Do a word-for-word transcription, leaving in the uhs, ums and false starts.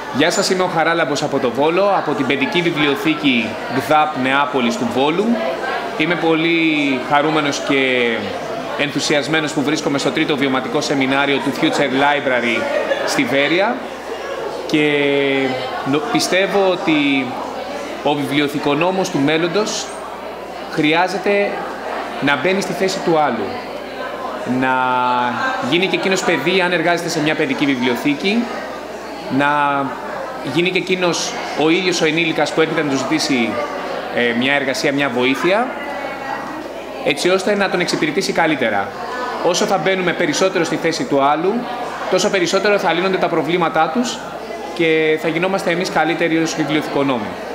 Γεια σας, είμαι ο Χαράλαμπος από το Βόλο, από την παιδική βιβλιοθήκη ΓΔΑΠ Νεάπολης του Βόλου. Είμαι πολύ χαρούμενος και ενθουσιασμένος που βρίσκομαι στο τρίτο βιωματικό σεμινάριο του Future Library στη Βέρεια και πιστεύω ότι ο βιβλιοθηκονόμος του μέλλοντος χρειάζεται να μπαίνει στη θέση του άλλου. Να γίνει και εκείνος παιδί αν εργάζεται σε μια παιδική βιβλιοθήκη, να γίνει και εκείνος ο ίδιος ο ενήλικας που έρχεται να του ζητήσει ε, μια εργασία, μια βοήθεια, έτσι ώστε να τον εξυπηρετήσει καλύτερα. Όσο θα μπαίνουμε περισσότερο στη θέση του άλλου, τόσο περισσότερο θα λύνονται τα προβλήματά τους και θα γινόμαστε εμείς καλύτεροι ως βιβλιοθηκονόμοι.